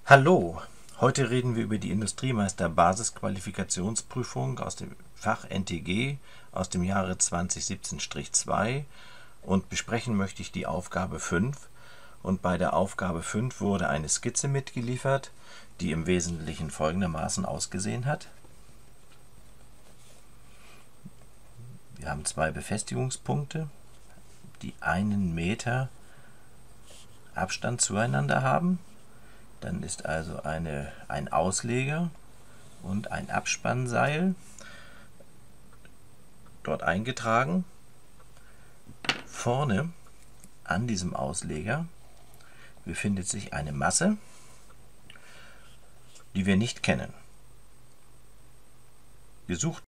Hallo, heute reden wir über die Industriemeister-Basisqualifikationsprüfung aus dem Fach NTG aus dem Jahre 2017-2 und besprechen möchte ich die Aufgabe 5. Und bei der Aufgabe 5 wurde eine Skizze mitgeliefert, die im Wesentlichen folgendermaßen ausgesehen hat. Wir haben zwei Befestigungspunkte, die 1 Meter Abstand zueinander haben. Dann ist also ein Ausleger und ein Abspannseil dort eingetragen. Vorne an diesem Ausleger befindet sich eine Masse, die wir nicht kennen. Gesucht